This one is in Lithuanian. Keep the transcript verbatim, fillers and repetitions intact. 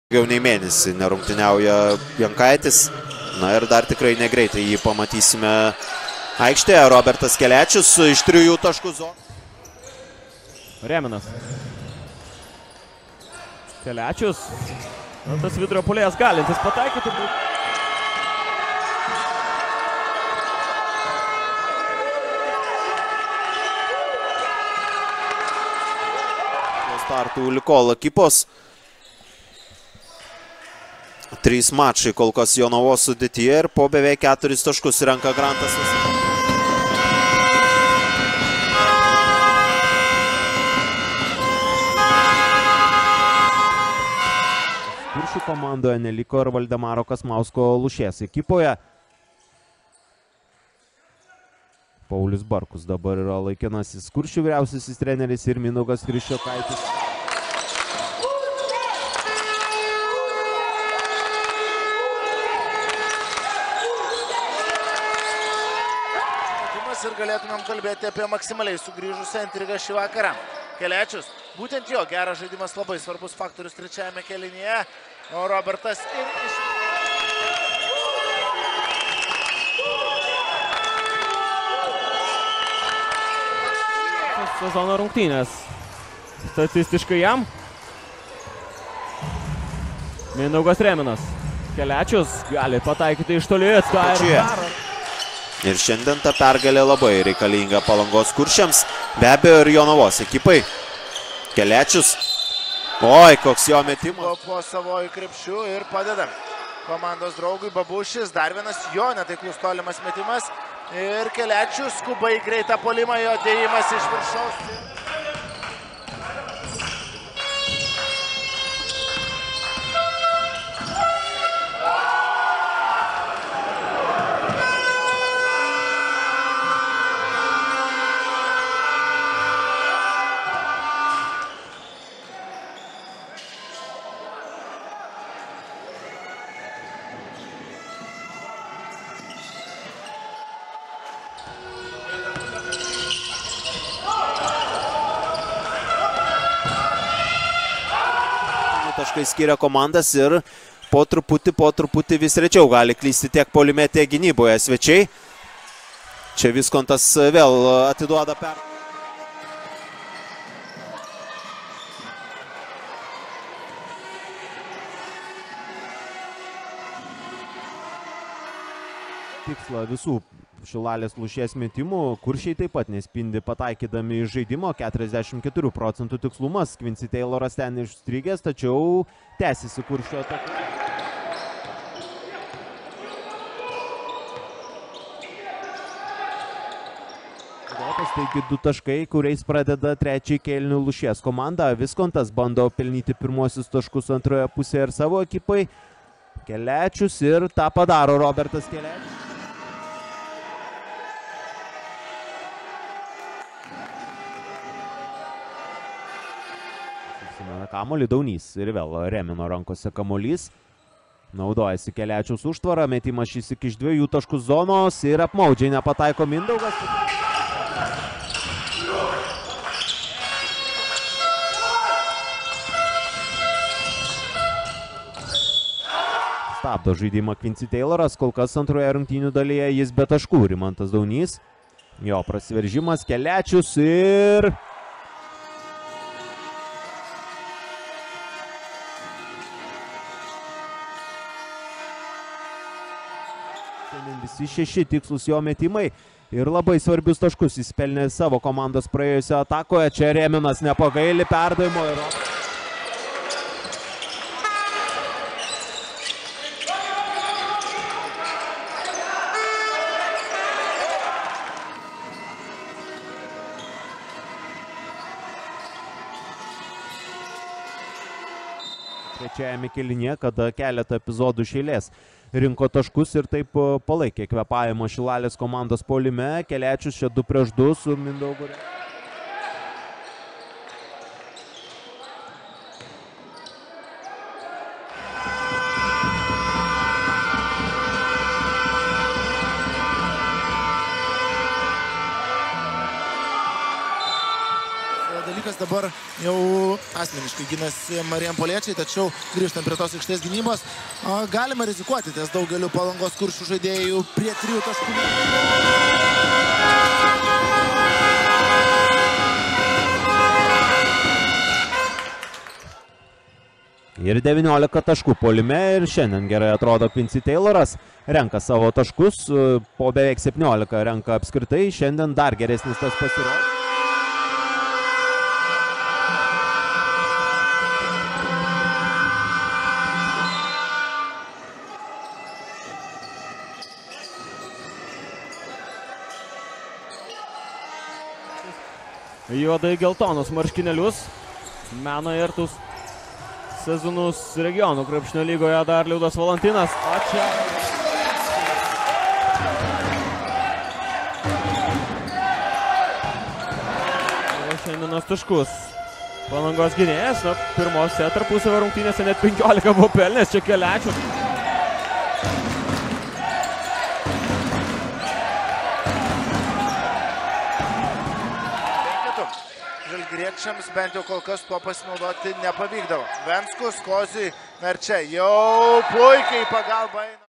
Daugiau nei mėnesį nerungtyniauja Jankaitis. Na ir dar tikrai negreitai jį pamatysime aikštėje. Robertas Keliacius iš trijų taškų zonos. Reminas. Keliacius. Tas vidurio puolėjas galintis pataikyti. Startų Likol ekipos. Trys mačai kol kas Jonavos sudėtyje ir po beveik keturis taškus renka Grantas. Kuršių komandoje neliko ir Valdemaro Kasmausko Lušės ekipoje. Paulius Barkus dabar yra laikinasis Kuršių vyriausiasis treneris ir Mindaugas Kriščiokaitis. Ir galėtumėm kalbėti apie maksimaliai sugrįžusią intrigą šį vakarą. Keliacius, būtent jo geras žaidimas labai svarbus faktorius trečiajame kėlinyje. O Robertas ir iš... Sezono rungtynės. Statistiškai jam. Mindaugas Reminas. Keliacius gali pataikyti iš toli. Ir šiandien ta pergalė labai reikalinga Palangos kuršiams, be abejo ir Jonavos ekipai. Keliacius. Oi, koks jo metimas. Po savojų krepšių ir padeda komandos draugui Babušis. Dar vienas jo netaiklus tolimas metimas. Ir Keliacius skuba į greitą puolimą, jo dėjimas iš viršaus. Taškai skiria komandas ir po truputį, po truputį vis rečiau gali klysti tiek puolime, tiek gynyboje svečiai. Čia Viskontas vėl atiduoda per... Tikslą visų Šilalės Lušės metimų. Kuršiai taip pat nespindi pataikydami iš žaidimo. keturiasdešimt keturių procentų tikslumas. Quincy Tayloras ten išstrigęs, tačiau tęsiasi Kuršio ataka. Taigi du taškai, kuriais pradeda trečiąjį kėlinį Lušės komanda. Viskontas bando pelnyti pirmuosius taškus antroje pusėje ir savo ekipai. Keliacius ir tą padaro Robertas Keliacius. Kamuolį Daunys ir vėl Remino rankose kamuolys. Naudojasi Keliacius užtvarą, metimas šis iki iš dviejų taškų zonos ir apmaudžiai nepataiko Mindaugas. Stabdo žaidimą Quincy Tayloras, kol kas antroje rungtynių dalyje jis be taškų. Rimantas Daunys, jo prasiveržimas, Keliacius ir... Visi šeši tikslus jo metimai ir labai svarbius taškus jis pelnė savo komandos praėjusioje atakoje. Čia Reminas nepagaili perdavimo ir... Trečiajame kėlinyje, kada keletą epizodų iš eilės rinko taškus ir taip palaikė kvėpavimą Šilalės komandos puolime. Keliacius čia du prieš du su Mindaugu. dabar jau asmeniškai ginasi marijampoliečiai, tačiau grįžtant prie tos aikštės gynybos, galima rizikuoti ties daugeliu Palangos Kuršių žaidėjų prie trijų taškų. Ir devyniolika taškų puolime ir šiandien gerai atrodo Quincy Tayloras. Renka savo taškus, po beveik septyniolika renka apskritai, šiandien dar geresnis tas pasirodymas. Juodai geltonus marškinėlius mena ir tus sezonus regionų krepšinio lygoje dar Liudas Valantinas. O čia šiandienos taškus Palangos gynėjas. Na, pirmose tarpusavio rungtynėse net penkiolika buvo pelnęs čia Keliacius. Žalgiriečiams bent jau kol kas tuo pasinaudoti nepavykdavo. Venskus, Koziui, Merčia jau puikiai pagalba eina.